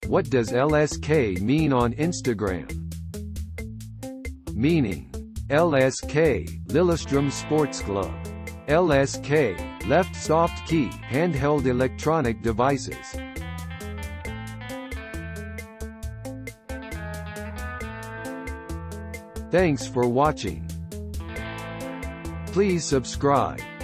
What does LSK mean on Instagram? Meaning. LSK, Lillestrøm Sportsklubb. LSK, left soft key, handheld electronic devices. Thanks for watching. Please subscribe.